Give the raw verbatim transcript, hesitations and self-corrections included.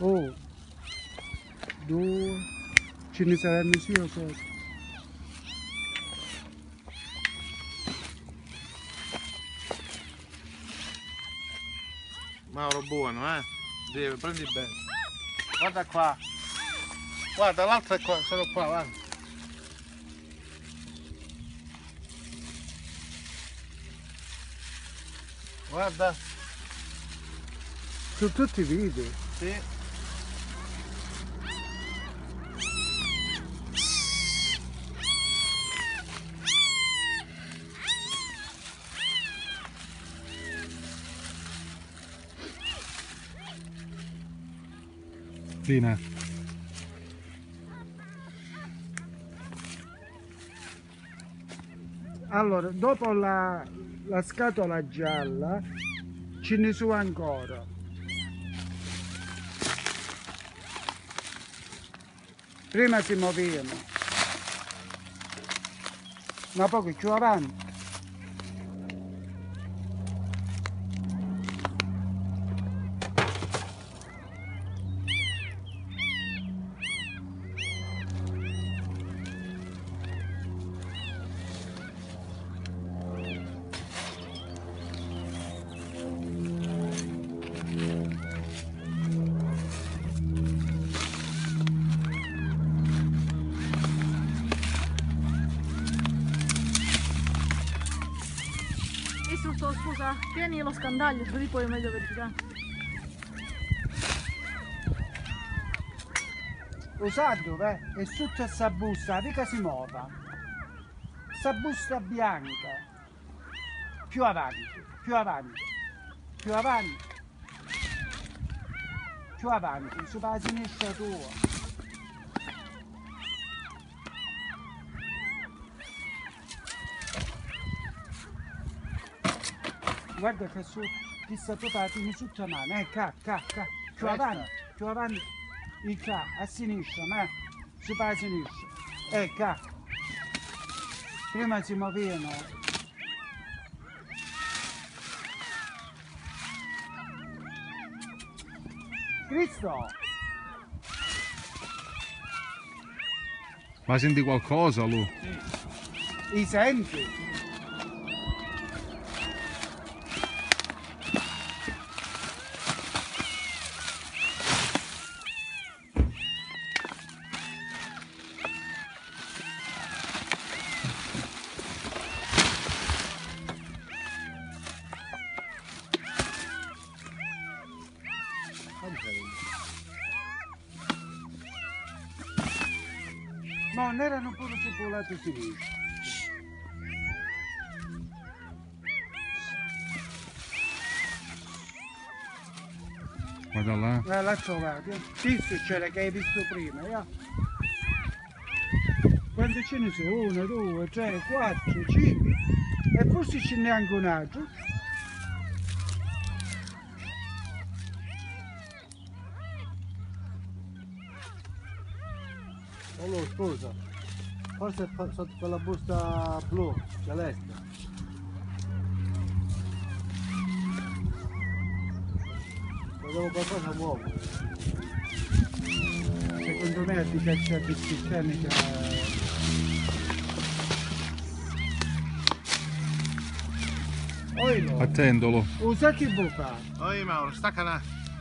Oh, due, ce ne saranno sì o sette. Mauro buono, eh? Deve, prendi bene. Guarda qua. Guarda, l'altra è qua, sono qua, guarda. Guarda. Sono tutti video. Sì. Fine. Allora, dopo la, la scatola gialla ce ne sono ancora. Prima si muovevano, ma poi più avanti. Istrutto, scusa, tieni lo scandaglio così poi è meglio verificare. Usato, eh? E sotto questa busta, mica si muova. Questa busta bianca. Più avanti, più avanti, più avanti, più avanti, su la sinistra tua. Guarda che su, ti sta trovando sotto la mano, eh, ca, ca, ca, più avanti, più avanti, il ca, a sinistra, ma su la sinistra, eh, ca. Prima si muovevano. Cristo! Ma senti qualcosa, Lu? Sì. I senti? No, non erano pure cipollati felici. Guarda là. Eh, l'ha trovato. Questo c'era che hai visto prima, eh? Quante ce ne sono? Uno, due, tre, quattro, cinque. E forse ce n'è anche un altro. Allora, scusa. Forse è sotto quella busta blu, celeste. Vedevo qualcosa nuovo. Secondo me a diciassette diciotto anni che... Oilo, Attendolo. usa che vuoi fare? Oi Mauro, stacca là.